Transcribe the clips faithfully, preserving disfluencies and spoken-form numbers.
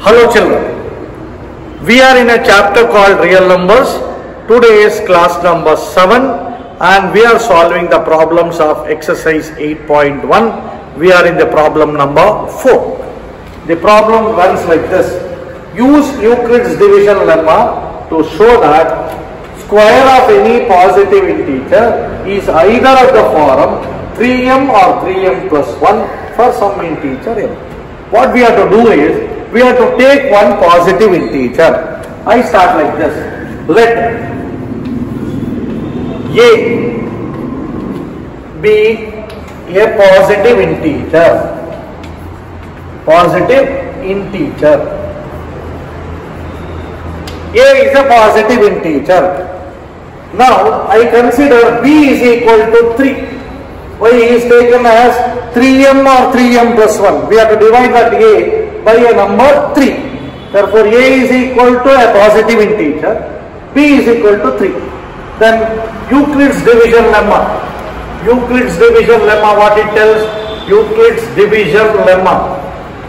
Hello children, we are in a chapter called real numbers. Today is class number seven and we are solving the problems of exercise eight point one. We are in the problem number four. The problem runs like this. Use Euclid's division lemma to show that square of any positive integer is either of the form three m or three m plus one for some integer m. What we have to do is, we have to take one positive integer. I start like this. Let A be a positive integer. Positive integer. A is a positive integer. Now I consider B is equal to three. Y is taken as three m or three m plus one. We have to divide that A by a number three. Therefore, A is equal to a positive integer, B is equal to three. Then Euclid's division lemma. Euclid's division lemma, what it tells? Euclid's division lemma.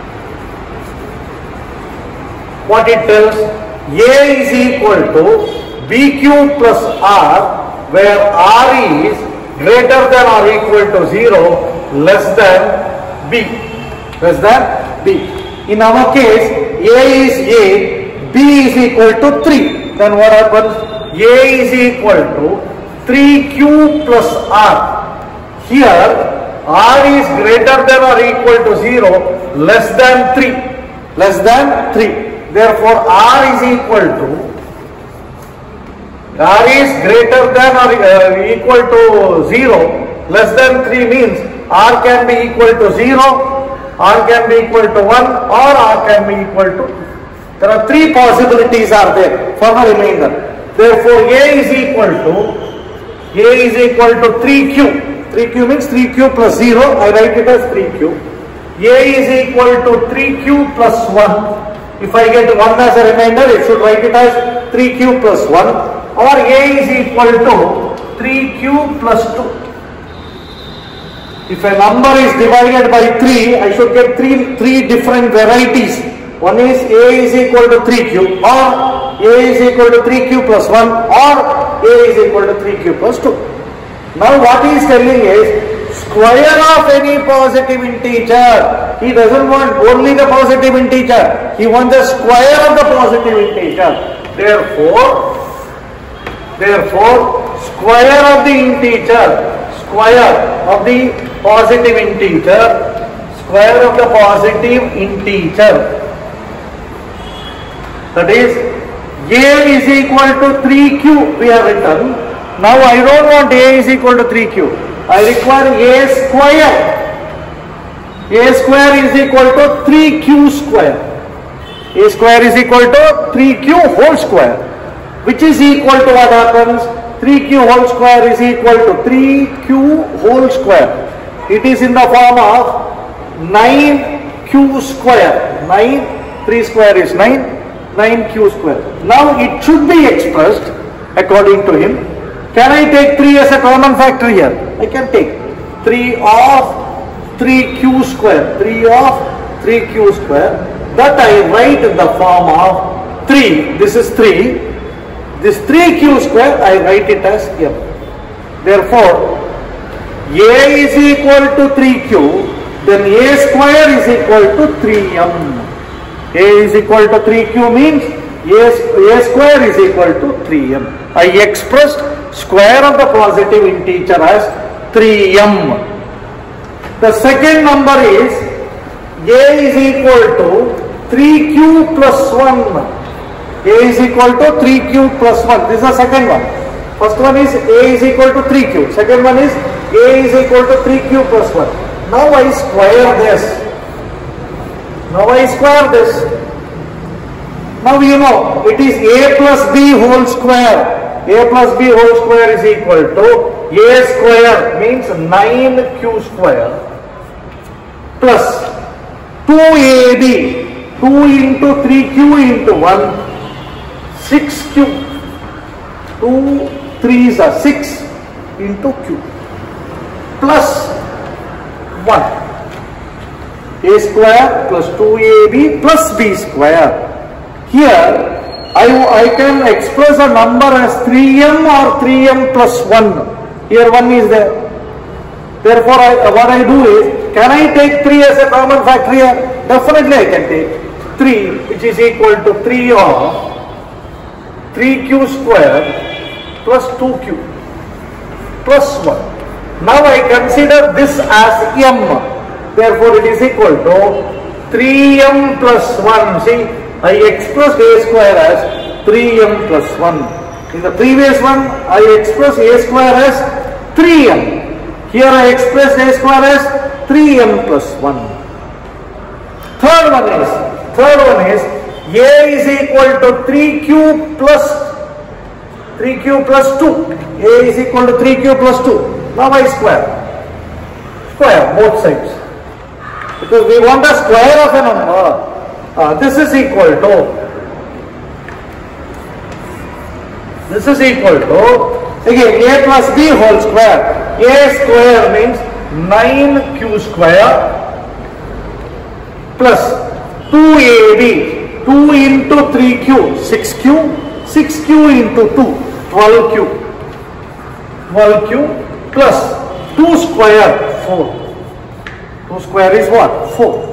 What it tells? A is equal to B Q plus R, where R is greater than or equal to zero, less than B. Less than B. In our case, A is A, B is equal to three. Then what happens? A is equal to three Q plus R. Here, R is greater than or equal to zero, less than three. Less than three. Therefore, R is equal to R is greater than or uh, equal to zero, less than three means R can be equal to zero, R can be equal to one, or R can be equal to. There are three possibilities are there for the remainder. Therefore, A is equal to A is equal to three Q. three Q means three Q plus zero. I write it as three Q. A is equal to three Q plus one. If I get one as a remainder, it should write it as three Q plus one. Or A is equal to three Q plus two. If a number is divided by three, I should get three, three different varieties. One is A is equal to three Q, or A is equal to three Q plus one, or A is equal to three Q plus two. Now what he is telling is, square of any positive integer. He doesn't want only the positive integer. He wants the square of the positive integer. Therefore, Therefore, square of the integer, square of the positive integer, square of the positive integer. That is, A is equal to three Q, we have written. Now I don't want A is equal to three Q. I require A square. A square is equal to three Q square. A square is equal to three Q whole square. Which is equal to what happens? three Q whole square is equal to three Q whole square. It is in the form of nine Q square. nine, three square is nine, nine Q square. Now it should be expressed according to him. Can I take three as a common factor here? I can take three of three Q square. three of three Q square. That I write in the form of three. This is three. This three Q square, I write it as M. Therefore, A is equal to three Q, then A square is equal to three M. A is equal to three Q means A, A square is equal to three M. I expressed square of the positive integer as three M. The second number is A is equal to three Q plus one. A is equal to three Q plus one. This is the second one. First one is A is equal to three Q. Second one is A is equal to three Q plus one. Now I square this. Now I square this. Now you know it is A plus B whole square. A plus B whole square is equal to A square means nine Q square plus two A B. two into three Q into one. six Q, two threes are six into Q, plus one. A square plus two A B plus B square. Here I, I can express a number as three M or three M plus one. Here one is there. Therefore, I, what I do is, can I take three as a common factor here? Definitely I can take three, which is equal to three of three Q square plus two Q plus one. Now I consider this as M. Therefore, it is equal to three M plus one. See, I expressed A square as three M plus one. In the previous one, I expressed A square as three M. Here I expressed A square as three M plus one. Third one is, third one is A is equal to three Q plus three Q plus two. A is equal to three Q plus two. Now I square. Square both sides. Because we want a square of a number. Uh, this is equal to, this is equal to, again A plus B whole square. A square means nine Q square plus two A B, two into three Q, six Q, six Q into two, twelve Q, twelve Q plus two square, four. two square is what? four.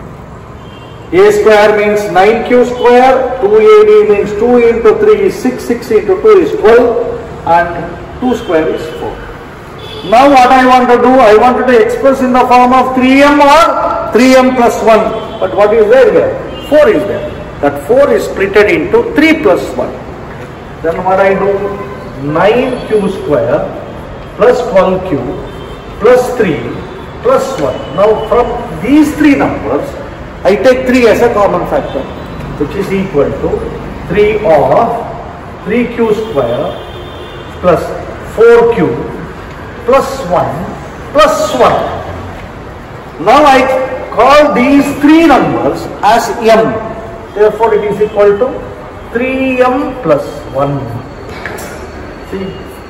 A square means nine Q square, two A B means two into three is six, six into two is twelve, and two square is four. Now what I want to do, I wanted to express in the form of three M or three M plus one. But what is there here? four is there. That four is splitted into three plus one. Then what I do? nine Q square plus twelve Q plus three plus one. Now from these three numbers, I take three as a common factor, which is equal to three of three Q square plus four Q plus one plus one. Now I call these three numbers as M. Therefore, it is equal to three M plus one. See?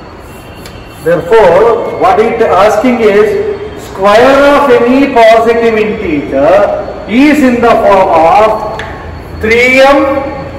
Therefore, what it is asking is, square of any positive integer is in the form of three M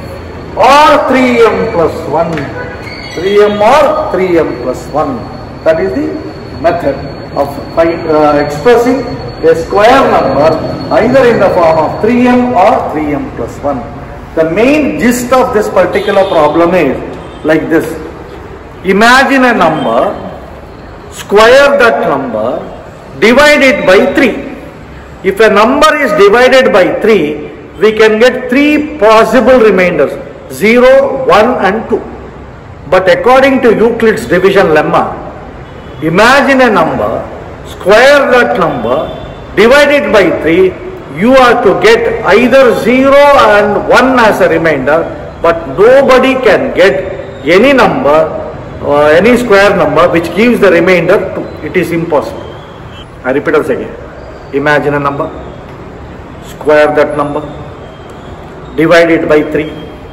or three M plus one. three M or three M plus one. That is the method of uh, expressing a square number either in the form of three M or three M plus one. The main gist of this particular problem is like this. Imagine a number, square that number, divide it by three. If a number is divided by three, we can get three possible remainders, zero, one and two. But according to Euclid's division lemma, imagine a number, square that number, divide it by three, you are to get either zero and one as a remainder, but nobody can get any number, uh, any square number which gives the remainder two. It is impossible. I repeat once again. Imagine a number, square that number, divide it by three.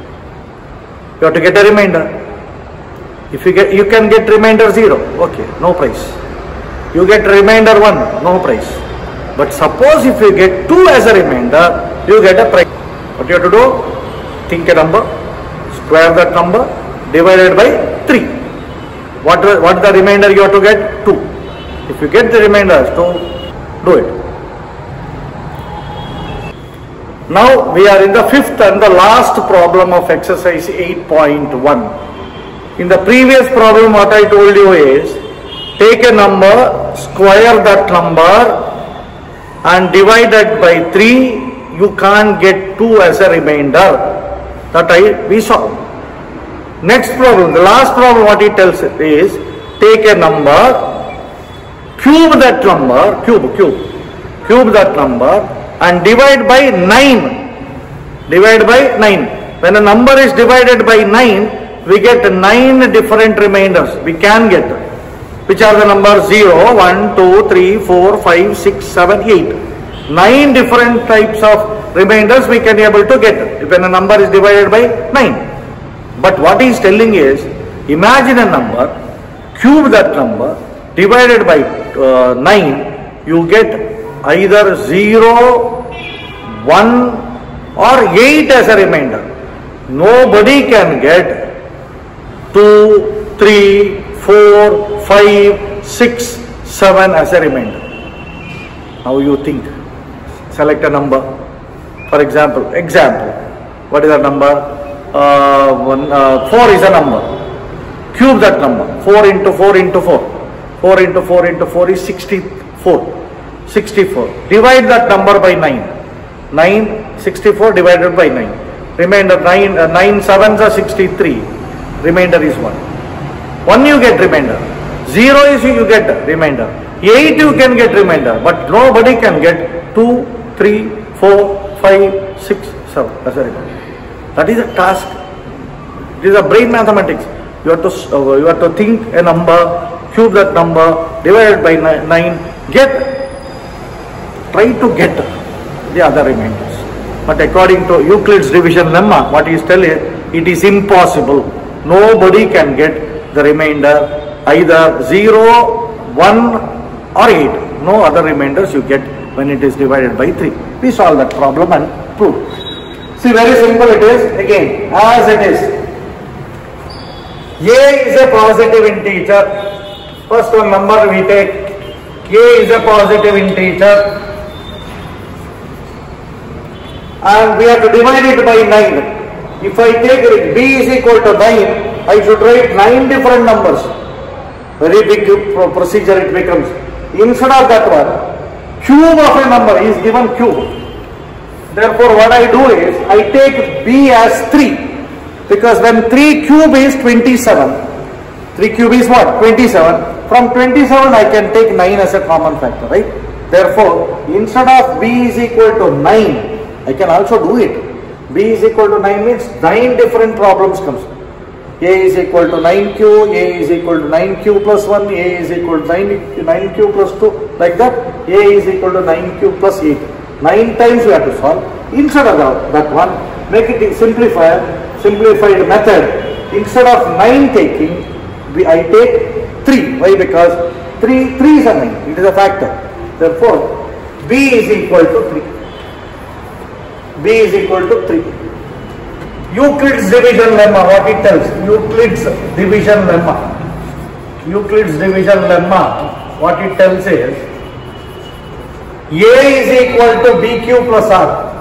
You have to get a remainder. If you get, you can get remainder zero, okay, no price. You get remainder one, no price. But suppose if you get two as a remainder, you get a price. What you have to do? Think a number, square that number, divided by three. What, what is the remainder you have to get? two. If you get the remainder as two, do it. Now we are in the fifth and the last problem of exercise eight point one. In the previous problem what I told you is, take a number, square that number and divide that by three, you can't get two as a remainder. That I, we saw. Next problem, the last problem what it tells is, take a number, cube that number, cube, cube, cube that number and divide by nine. Divide by nine. When a number is divided by nine, we get nine different remainders. We can get. Which are the numbers zero, one, two, three, four, five, six, seven, eight. Nine different types of remainders we can be able to get when a number is divided by nine. But what he is telling is, imagine a number, cube that number, divided by uh, nine, you get either zero, one or eight as a remainder. Nobody can get two, three, four, five, six, seven as a remainder. Now you think, select a number. For example, example, what is the number? Uh, one, uh, four is a number. Cube that number. four into four into four. four into four into four is sixty-four. sixty-four. Divide that number by nine. nine, sixty-four divided by nine. Remainder nine, uh, nine sevens are sixty-three. Remainder is one. one you get remainder. zero is you get remainder. eight you can get remainder. But nobody can get two, three, four, five, six, seven. That's a remainder. That is a task. It is a brain mathematics. You have to uh, you have to think a number, cube that number, divide by nine, get, try to get the other remainders. But according to Euclid's division lemma, what he is telling, it is impossible. Nobody can get the remainder either zero, one or eight. No other remainders you get when it is divided by three. We solve that problem and prove. See, very simple it is. Again, as it is. A is a positive integer. First one number we take. A is a positive integer. And we have to divide it by nine. If I take it, B is equal to nine, I should write nine different numbers. Very big procedure it becomes. Instead of that one, cube of a number is given cube. Therefore, what I do is, I take B as three. Because when three cube is twenty-seven. three cube is what? twenty-seven. From twenty-seven, I can take nine as a common factor, right? Therefore, instead of B is equal to nine, I can also do it. B is equal to nine means nine different problems comes. A is equal to nine q, A is equal to nine q plus one, A is equal to nine, nine q plus two, like that. A is equal to nine q plus eight. nine times we have to solve. Instead of that, that one, make it simplifier, simplified method. Instead of nine taking, we, I take three. Why? Because three, three is a nine. It is a factor. Therefore, B is equal to three. B is equal to three. Euclid's division lemma, what it tells? Euclid's division lemma. Euclid's division lemma, what it tells is, A is equal to B Q plus R.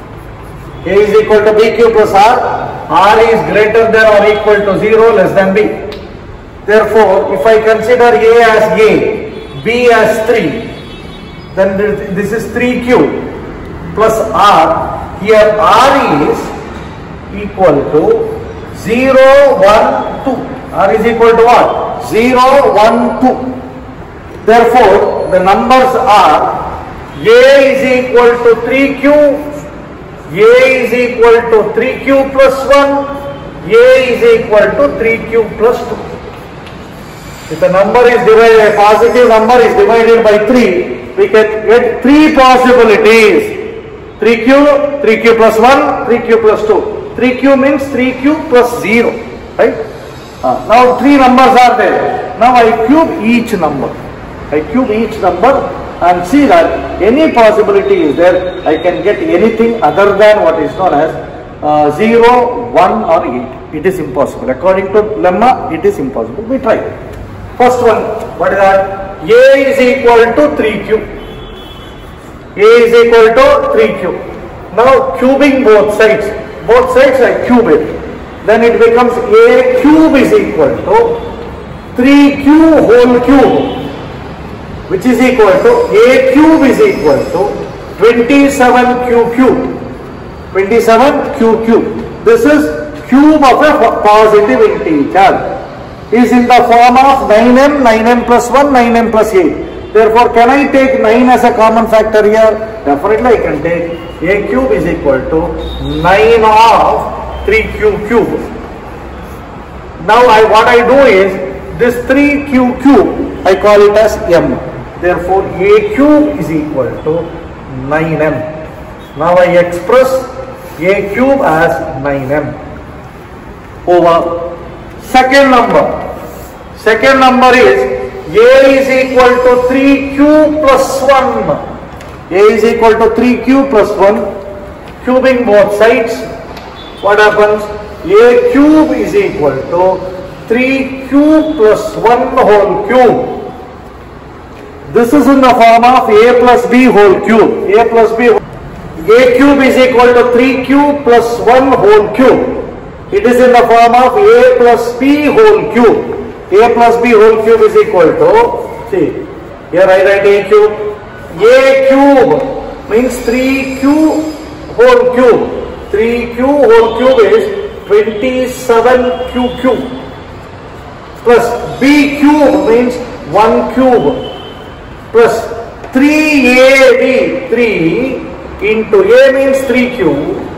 A is equal to B Q plus R. R is greater than or equal to zero, less than B. Therefore, if I consider A as A, B as three, then this is three Q plus R. Here R is equal to zero, one, two. R is equal to what? zero, one, two. Therefore, the numbers are A is equal to three Q, A is equal to three Q plus one, A is equal to three Q plus two. If the number is divided, a positive number is divided by three, we can get three possibilities. three Q, three Q plus one, three Q plus two. three Q means three Q plus zero, right? Uh, now three numbers are there. Now I cube each number. I cube each number and see that any possibility is there. I can get anything other than what is known as uh, zero, one or eight. It is impossible. According to lemma, it is impossible. We try. First one, what is that? A is equal to three Q. A is equal to three Q. Now cubing both sides. Both sides I cube it. Then it becomes A cube is equal to three Q whole cube, which is equal to A cube is equal to twenty-seven Q cube. twenty-seven Q cube. This is cube of a positive integer. Is in the form of nine m, nine m plus one, nine m plus eight. Therefore, can I take nine as a common factor here? Definitely I can take A cube is equal to nine of three Q cube. Now I what I do is, this three Q cube, I call it as m. Therefore, A cube is equal to nine m. Now I express A cube as nine m over second number. Second number is A is equal to three Q plus one. A is equal to three q plus one. Cubing both sides. What happens? A cube is equal to three q plus one whole cube. This is in the form of a plus b whole cube. A plus b whole A cube is equal to three q plus one whole cube. It is in the form of a plus b whole cube. A plus b whole cube is equal to, see, here I write a cube. A cube means three q whole cube. three q whole cube is twenty-seven q cube. Plus b cube means one cube. Plus three a b, three into a means three q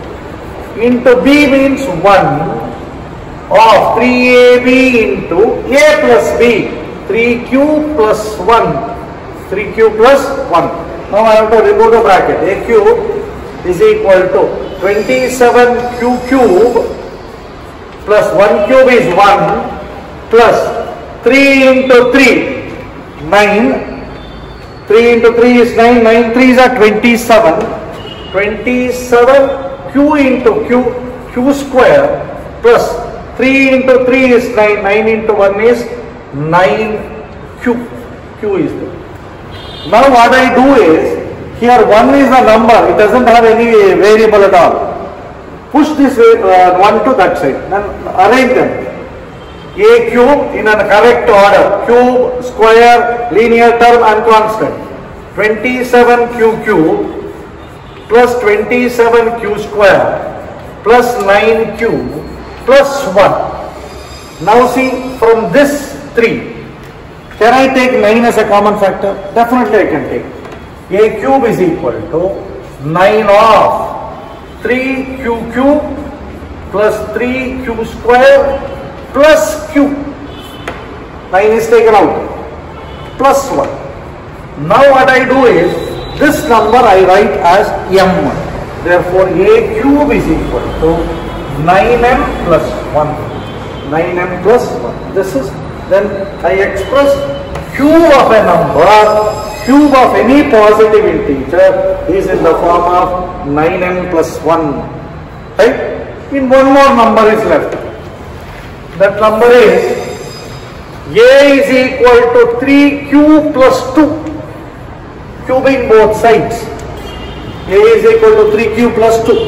into b means one of three a b into a plus b, three q plus one, three q plus one. Now I have to remove the bracket. A cube is equal to twenty-seven q cube plus one cube is one plus three into three, nine. three into three is nine, nine threes are twenty-seven, twenty-seven q into q, q square plus three into three is nine, nine into one is nine q, q is there. Now what I do is, here one is the number, it doesn't have any variable at all. Push this uh, one to that side, then arrange them. A cube in a correct order, cube, square, linear term and constant. twenty-seven q cube plus twenty-seven q square plus nine q plus one. Now see, from this three, can I take nine as a common factor? Definitely I can take. A cube is equal to nine of three q cube plus three q square plus q. nine is taken out. Plus one. Now what I do is, this number I write as m. Therefore a cube is equal to nine m plus one. nine m plus one. This is, then I express cube of a number, cube of any positive integer is in the form of nine m plus one. Right? In one more number is left. That number is a is equal to three q plus two, cubing both sides. A is equal to three q plus two.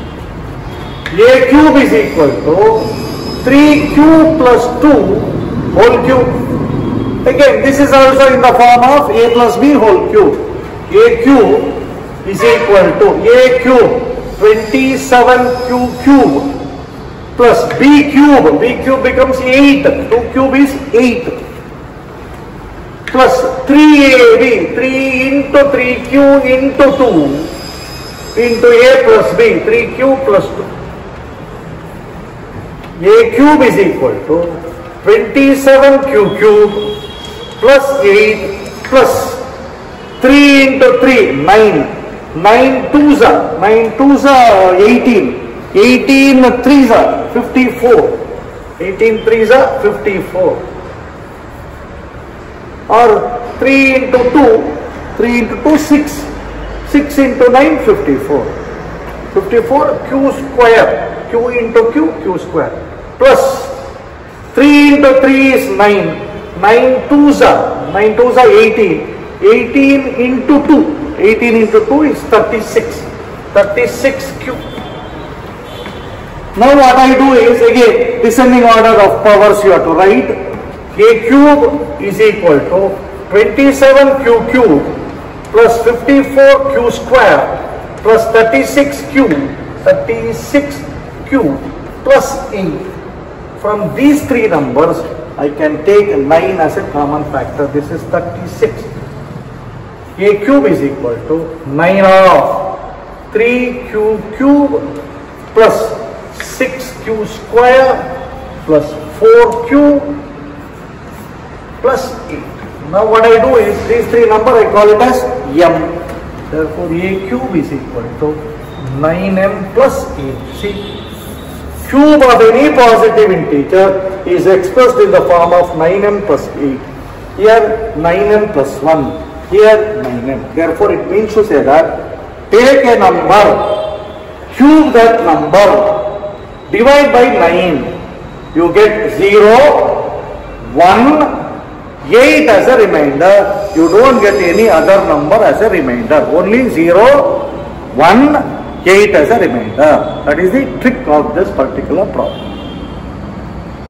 A cube is equal to three q plus two whole cube. Again, this is also in the form of a plus b whole cube. A cube is equal to a cube twenty-seven q cube plus b cube, b cube becomes eight, two cube is eight, plus three a b, three into three q into two, into a plus b, three q plus two. A cube is equal to twenty-seven q cube plus eight plus three into three, nine, nine twos are, nine twos are eighteen. eighteen threes are fifty-four. eighteen threes are fifty-four. Or three into two, three into two, six. six into nine, fifty-four. fifty-four q square. Q into q, q square. Plus three into three is nine. nine twos are, nine twos are eighteen. eighteen into two. eighteen into two is thirty-six. thirty-six q. Now what I do is, again, descending order of powers you have to write. A cube is equal to twenty-seven q cube plus fifty-four q square plus thirty-six q, thirty-six q plus eight. From these three numbers, I can take nine as a common factor. This is thirty-six. A cube is equal to nine of three q cube plus six q square plus four q plus eight. Now what I do is, these three numbers I call it as m. Therefore a cube is equal to nine m plus eight. See, cube of any positive integer is expressed in the form of nine m plus eight. Here nine m plus one. Here nine. Therefore, it means to say that take a number, cube that number, divide by nine. You get zero, one, eight as a remainder. You don't get any other number as a remainder. Only zero, one, eight as a remainder. That is the trick of this particular problem.